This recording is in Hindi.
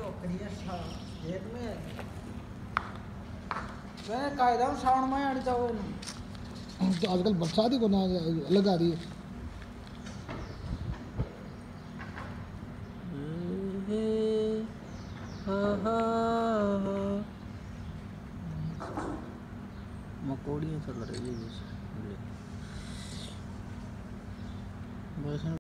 एक में मैं कायदा साउंड में आनी चाहिए ना तो आजकल बरसात ही को ना अलग आ रही है। मकोड़ियाँ चल रही है बस।